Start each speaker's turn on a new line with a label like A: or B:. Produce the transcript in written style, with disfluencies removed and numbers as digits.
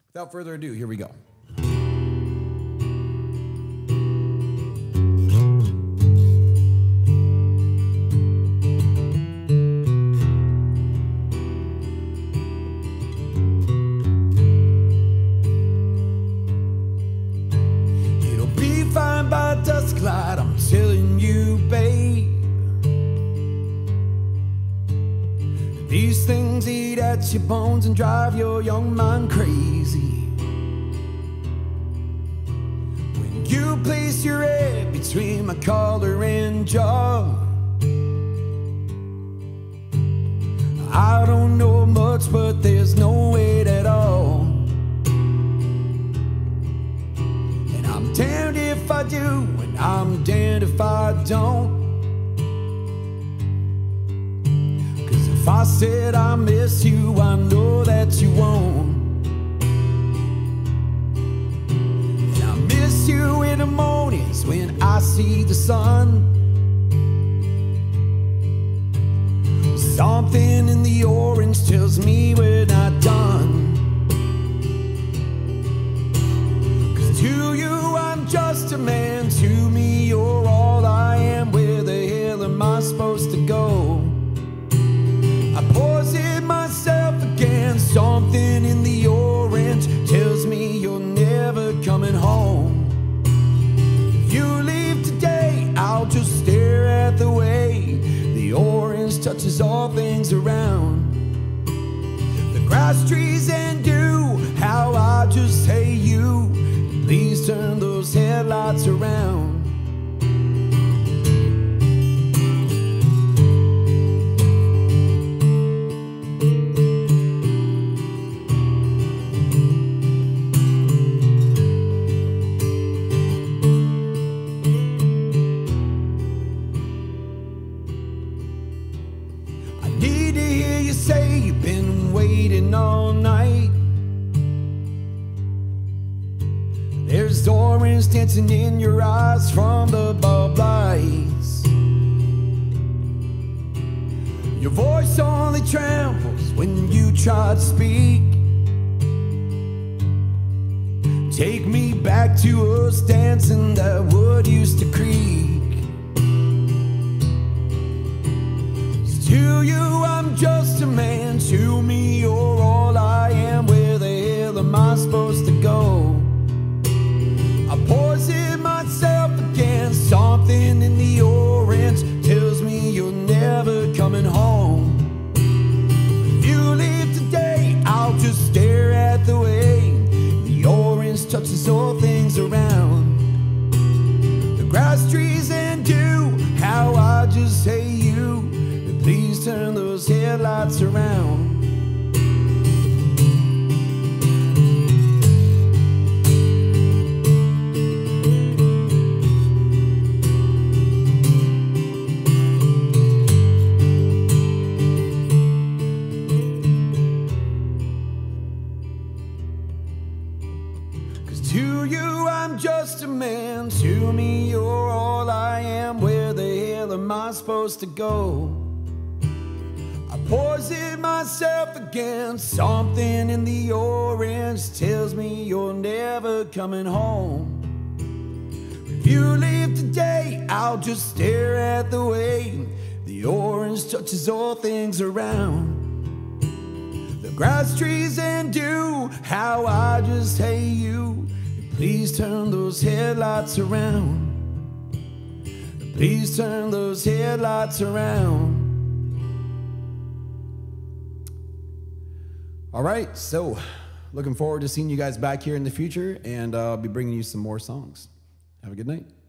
A: Without further ado, here we go. It'll be fine by dusk light, I'm telling you, babe. These things eat at your bones and drive your young mind crazy. When you place your head between my collar and jaw, I don't know much, but there's no weight at all. And I'm damned if I do, and I'm damned if I don't. If I said I miss you, I know that you won't. And I miss you in the mornings when I see the sun. Something in the orange tells me we're not done. 'Cause to you I'm just a man, to me you're all I am. Where the hell am I supposed to go? I poison myself again. Something in the orange tells me you're never coming home. If you leave today, I'll just stare at the way the orange touches all things around. The grass, trees, and dew, how I just hate you. Please turn those headlights around. Need to hear you say you've been waiting all night. There's orange dancing in your eyes from the bulb lights. Your voice only trembles when you try to speak. Take me back to us dancing that wood used to creak. To you I'm just a man, to me you're all I am. Where the hell am I supposed to go? I poison myself again. Something in the orange tells me you're never coming home. If you leave today, I'll just stare at the way the orange touches all things around. The grass, trees, and dew, how I just hate you. Please turn those headlights around. 'Cause to you I'm just a man, to me you're all I am. Where the hell am I supposed to go? Poison myself again. Something in the orange tells me you're never coming home. If you leave today, I'll just stare at the way the orange touches all things around. The grass, trees, and dew, how I just hate you. Please turn those headlights around. Please turn those headlights around. All right, so looking forward to seeing you guys back here in the future, and I'll be bringing you some more songs. Have a good night.